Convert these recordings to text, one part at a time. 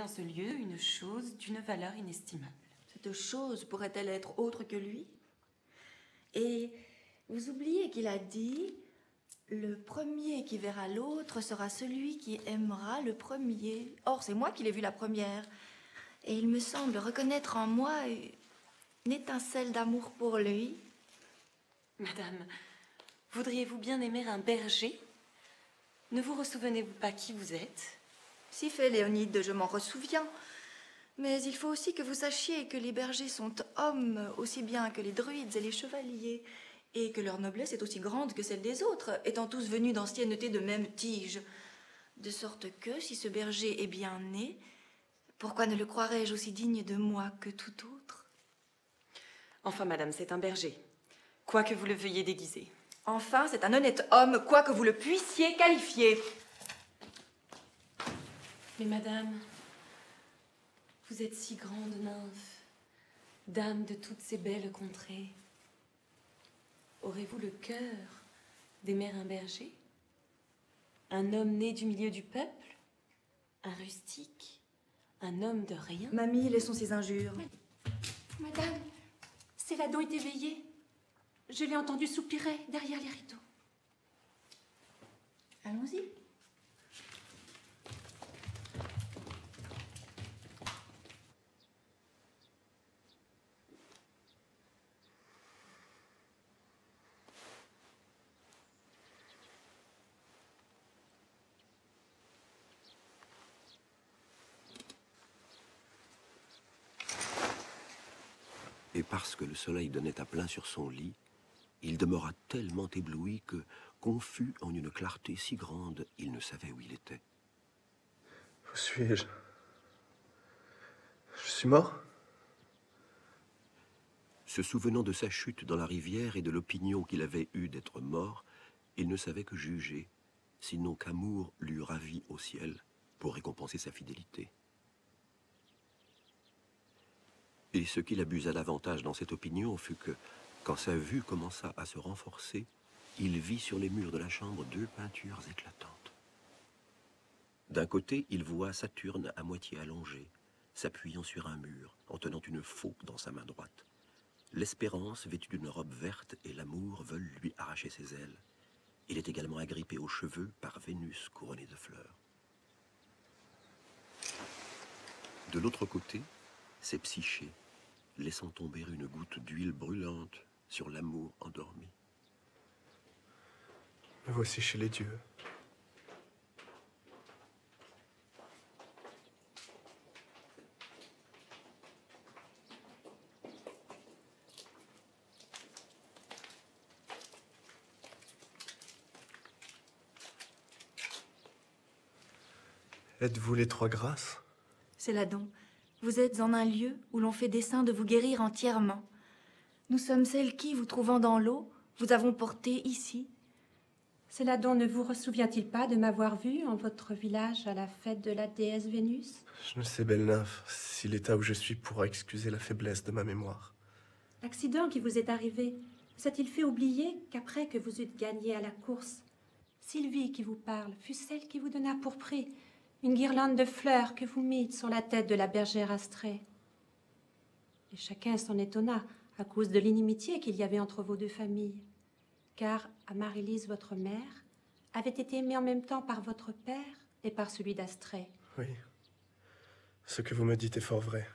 en ce lieu une chose d'une valeur inestimable. Cette chose pourrait-elle être autre que lui? Et vous oubliez qu'il a dit « Le premier qui verra l'autre sera celui qui aimera le premier. » Or, c'est moi qui l'ai vu la première. Et il me semble reconnaître en moi une étincelle d'amour pour lui. Madame, voudriez-vous bien aimer un berger? Ne vous ressouvenez-vous pas qui vous êtes? Si fait, Léonide, je m'en ressouviens. Mais il faut aussi que vous sachiez que les bergers sont hommes aussi bien que les druides et les chevaliers, et que leur noblesse est aussi grande que celle des autres, étant tous venus d'ancienneté de même tige. De sorte que, si ce berger est bien né, pourquoi ne le croirais-je aussi digne de moi que tout autre? Enfin, madame, c'est un berger, quoi que vous le veuillez déguiser. Enfin, c'est un honnête homme, quoi que vous le puissiez qualifier. Mais madame, vous êtes si grande nymphe, dame de toutes ces belles contrées. Aurez-vous le cœur d'aimer un berger? Un homme né du milieu du peuple? Un rustique? Un homme de rien? Mamie, laissons ces injures. Madame, Celadon est éveillé. Je l'ai entendu soupirer derrière les rideaux. Allons-y. Et parce que le soleil donnait à plein sur son lit, il demeura tellement ébloui que, confus en une clarté si grande, il ne savait où il était. Où suis-je? Je suis mort? Se souvenant de sa chute dans la rivière et de l'opinion qu'il avait eue d'être mort, il ne savait que juger, sinon qu'amour l'eût ravi au ciel pour récompenser sa fidélité. Et ce qui l'abusa davantage dans cette opinion fut que, quand sa vue commença à se renforcer, il vit sur les murs de la chambre deux peintures éclatantes. D'un côté, il voit Saturne à moitié allongé, s'appuyant sur un mur, en tenant une faux dans sa main droite. L'espérance, vêtue d'une robe verte, et l'amour veulent lui arracher ses ailes. Il est également agrippé aux cheveux par Vénus couronnée de fleurs. De l'autre côté, c'est Psyché, laissant tomber une goutte d'huile brûlante sur l'amour endormi. Me voici chez les dieux. Êtes-vous les trois grâces? Celadon, vous êtes en un lieu où l'on fait dessein de vous guérir entièrement. Nous sommes celles qui, vous trouvant dans l'eau, vous avons porté ici. Celadon ne vous ressouvient-il pas de m'avoir vu en votre village à la fête de la déesse Vénus? Je ne sais, belle nymphe, si l'état où je suis pourra excuser la faiblesse de ma mémoire. L'accident qui vous est arrivé vous a-t-il fait oublier qu'après que vous eûtes gagné à la course, Sylvie qui vous parle fut celle qui vous donna pour prix une guirlande de fleurs que vous mîtes sur la tête de la bergère Astrea? Et chacun s'en étonna à cause de l'inimitié qu'il y avait entre vos deux familles. Car Amaryllis, votre mère, avait été aimée en même temps par votre père et par celui d'Astrea. Oui, ce que vous me dites est fort vrai.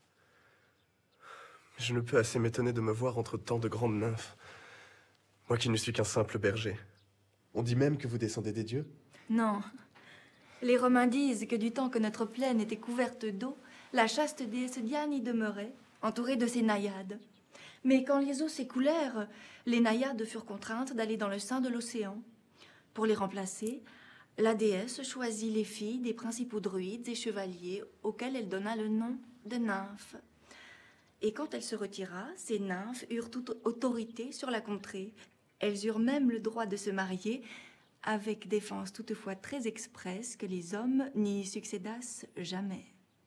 Mais je ne peux assez m'étonner de me voir entre tant de grandes nymphes. Moi qui ne suis qu'un simple berger. On dit même que vous descendez des dieux? Non. Les Romains disent que du temps que notre plaine était couverte d'eau, la chaste déesse Diane y demeurait, entourée de ses naïades. Mais quand les eaux s'écoulèrent, les naïades furent contraintes d'aller dans le sein de l'océan. Pour les remplacer, la déesse choisit les filles des principaux druides et chevaliers auxquels elle donna le nom de nymphes. Et quand elle se retira, ces nymphes eurent toute autorité sur la contrée. Elles eurent même le droit de se marier, avec défense toutefois très expresse que les hommes n'y succédassent jamais.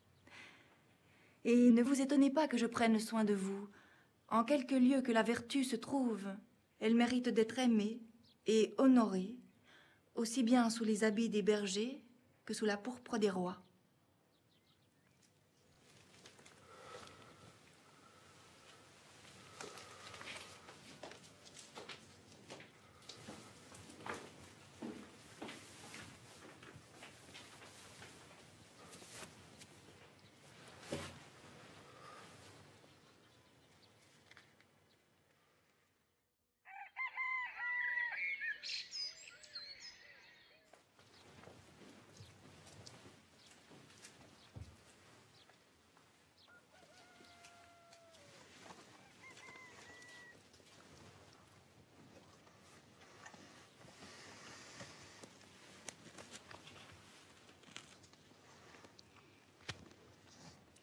Et ne vous étonnez pas que je prenne soin de vous. En quelque lieu que la vertu se trouve, elle mérite d'être aimée et honorée, aussi bien sous les habits des bergers que sous la pourpre des rois.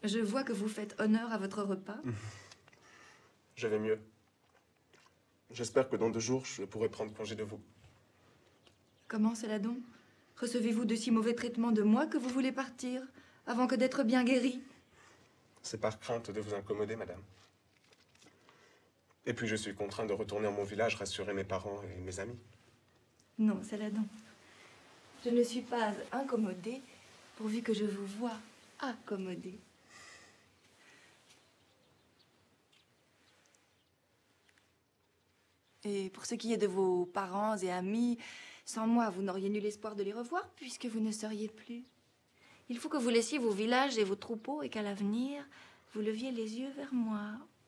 Je vois que vous faites honneur à votre repas. Je vais mieux. J'espère que dans 2 jours, je pourrai prendre congé de vous. Comment, Celadon? Recevez-vous de si mauvais traitements de moi que vous voulez partir, avant que d'être bien guéri? C'est par crainte de vous incommoder, madame. Et puis je suis contraint de retourner à mon village rassurer mes parents et mes amis. Non, Celadon. Je ne suis pas incommodée, pourvu que je vous vois accommodée. Et pour ce qui est de vos parents et amis, sans moi, vous n'auriez nul espoir de les revoir, puisque vous ne seriez plus. Il faut que vous laissiez vos villages et vos troupeaux, et qu'à l'avenir, vous leviez les yeux vers moi.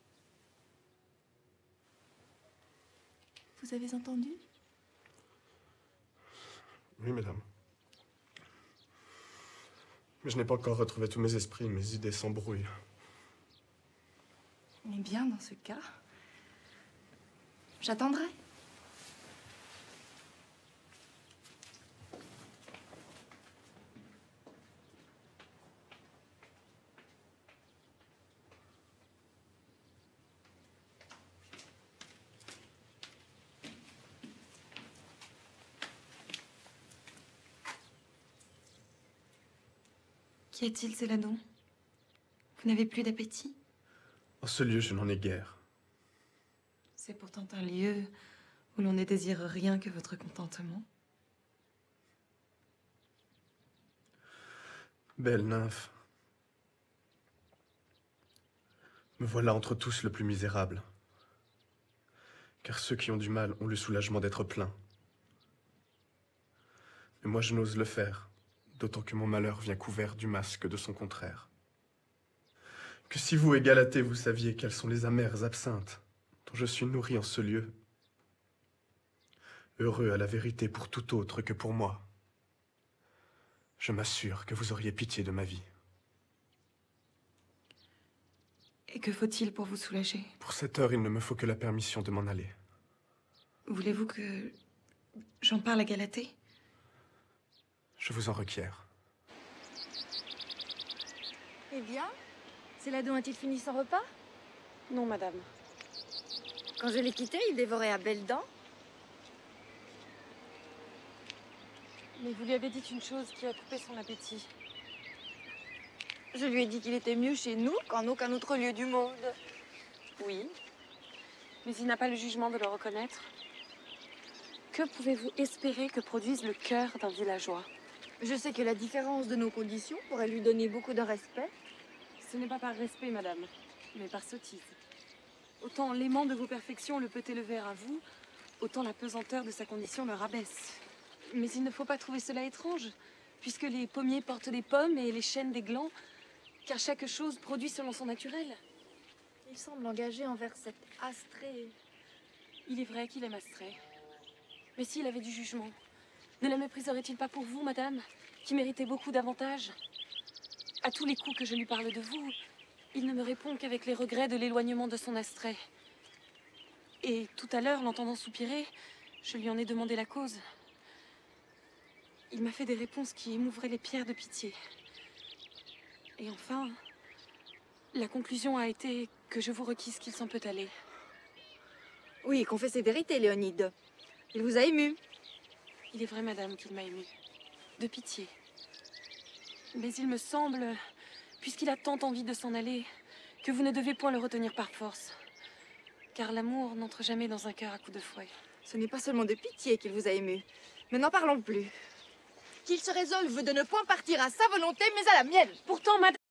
Vous avez entendu? Oui, madame. Mais je n'ai pas encore retrouvé tous mes esprits, mes idées s'embrouillent. Eh bien, dans ce cas, j'attendrai. Qu'y a-t-il, Celadon? Vous n'avez plus d'appétit? En ce lieu, je n'en ai guère. C'est pourtant un lieu où l'on ne désire rien que votre contentement. Belle nymphe. Me voilà entre tous le plus misérable. Car ceux qui ont du mal ont le soulagement d'être pleins. Mais moi, je n'ose le faire, d'autant que mon malheur vient couvert du masque de son contraire. Que si vous et Galatée, vous saviez quelles sont les amères absinthes dont je suis nourri en ce lieu, heureux à la vérité pour tout autre que pour moi, je m'assure que vous auriez pitié de ma vie. Et que faut-il pour vous soulager? Pour cette heure, il ne me faut que la permission de m'en aller. Voulez-vous que j'en parle à Galatée? Je vous en requiers. Eh bien, Celadon a-t-il fini son repas? Non, madame. Quand je l'ai quitté, il dévorait à belles dents. Mais vous lui avez dit une chose qui a coupé son appétit. Je lui ai dit qu'il était mieux chez nous qu'en aucun autre lieu du monde. Oui, mais il n'a pas le jugement de le reconnaître. Que pouvez-vous espérer que produise le cœur d'un villageois? Je sais que la différence de nos conditions pourrait lui donner beaucoup de respect. Ce n'est pas par respect, madame, mais par sottise. Autant l'aimant de vos perfections le peut élever à vous, autant la pesanteur de sa condition le rabaisse. Mais il ne faut pas trouver cela étrange, puisque les pommiers portent des pommes et les chênes des glands, car chaque chose produit selon son naturel. Il semble engagé envers cette Astrea. Il est vrai qu'il aime Astrea. Mais s'il avait du jugement, ne la mépriserait-il pas pour vous, madame, qui méritez beaucoup d'avantages? À tous les coups que je lui parle de vous, il ne me répond qu'avec les regrets de l'éloignement de son Astrea. Et tout à l'heure, l'entendant soupirer, je lui en ai demandé la cause. Il m'a fait des réponses qui émouvraient les pierres de pitié. Et enfin, la conclusion a été que je vous requise qu'il s'en peut aller. Oui, confessez vérité, Léonide. Il vous a ému. Il est vrai, madame, qu'il m'a émue. De pitié. Mais il me semble, puisqu'il a tant envie de s'en aller, que vous ne devez point le retenir par force. Car l'amour n'entre jamais dans un cœur à coups de fouet. Ce n'est pas seulement de pitié qu'il vous a ému. Mais n'en parlons plus. Qu'il se résolve de ne point partir à sa volonté, mais à la mienne. Pourtant, madame...